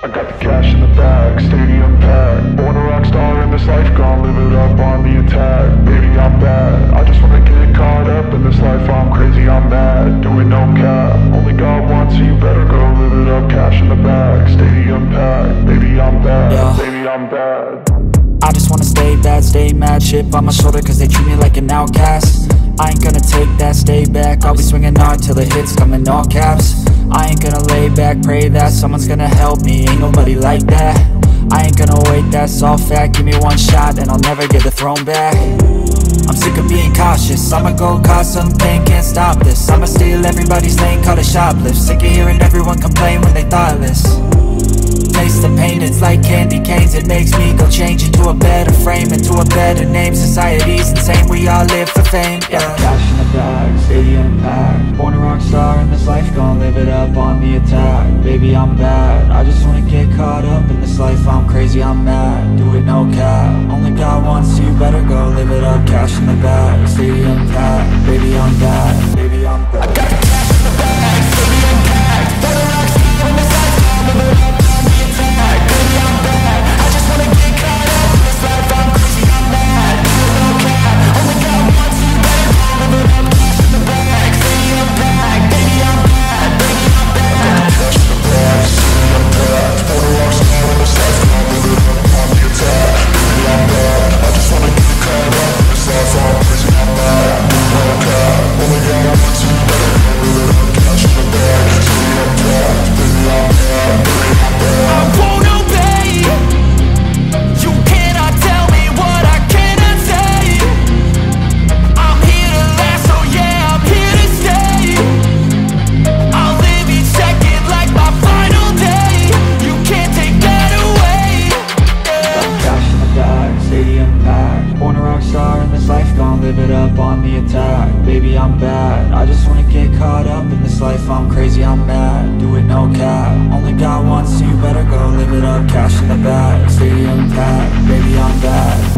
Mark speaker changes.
Speaker 1: I got the cash in the bag, stadium packed. Born a rock star in this life, gon' live it up on the attack. Baby, I'm bad, I just wanna get caught up in this life. I'm crazy, I'm mad, doing no cap. Only God wants, so you better go live it up. Cash in the bag, stadium packed. Baby, I'm bad,
Speaker 2: yeah.
Speaker 1: Baby, I'm bad.
Speaker 2: I just wanna stay bad, stay mad. Chip on my shoulder cause they treat me like an outcast. I ain't gonna take that, stay back. I'll be swinging hard till the hits come in all caps. I ain't gonna lay back, pray that someone's gonna help me. Ain't nobody like that. I ain't gonna wait, that's all fact. Give me one shot and I'll never get the throne back. I'm sick of being cautious, I'ma go cause some pain, can't stop this. I'ma steal everybody's lane, call it shoplift. Sick of hearing everyone complain when they thoughtless. Taste the pain, it's like candy canes. It makes me go change into a better frame, into a better name. Society's insane, we all live for fame, yeah. Cash in the bag, stadium packed. Born a rock star in this life, gon' live it up on the attack. Baby, I'm bad, I just wanna get caught up in this life. I'm crazy, I'm mad, do it no cap. Only God wants, so you better go live it up. Cash in the bag, stadium packed. Baby, I'm bad, baby, I'm bad. I got the cash in the bag, stadium packed. Born a rock star in this life, gon' live it up. Baby, I'm bad, I just wanna get caught up in this life. I'm crazy, I'm mad, do it no cap. Only God wants, so you better go live it up. Cash in the bag, stadium packed. Baby, I'm bad, baby, I'm bad. Cash in the bag, stadium packed. Born a rock star in this life, gon' live it up on the attack. Baby, I'm bad, I just wanna get caught up in this life. I'm crazy, I'm mad, do it no cap. Only God wants, so you better go live it up. Cash in the bag, stadium packed. Baby, I'm bad, baby, I'm bad.
Speaker 3: I won't obey. You cannot tell me what I cannot say. I'm here to last, so yeah, I'm here to stay. I'll live each second like my final day. You can't take that away, yeah.
Speaker 2: Cash in the bag, stadium packed. Born a rock star in this life, gon' live it up on the attack. Baby, I'm bad, I just wanna get caught up in this life. I'm crazy, I'm mad, do it no cap. Only God wants, so you better go live it up. Cash in the bag, stadium packed. Baby, I'm bad.